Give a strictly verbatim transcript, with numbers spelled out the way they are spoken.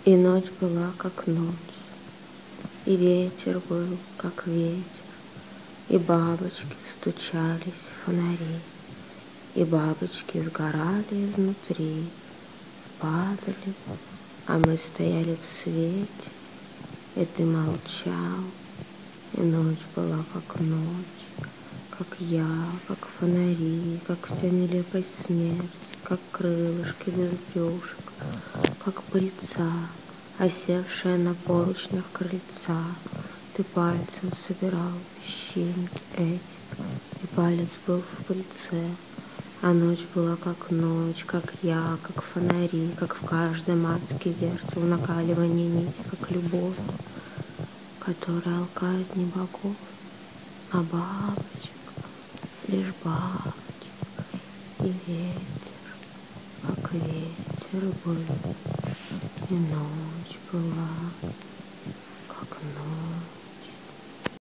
И ночь была, как ночь, и ветер был, как ветер, и бабочки стучались в фонари, и бабочки сгорали изнутри, падали, а мы стояли в свете, и ты молчал, и ночь была, как ночь, как я, как фонари, как вся нелепая смерть, как крылышки без брюшек, как пыльца, осевшая на поручнях крыльца. Ты пальцем собирал песчинки эти, и палец был в пыльце, а ночь была как ночь, как я, как фонари, как в каждом адский зеркал накаливание нити, как любовь, которая алкает не богов, а бабочек, лишь бабочек, и ветер, как ветер был, и ночь была.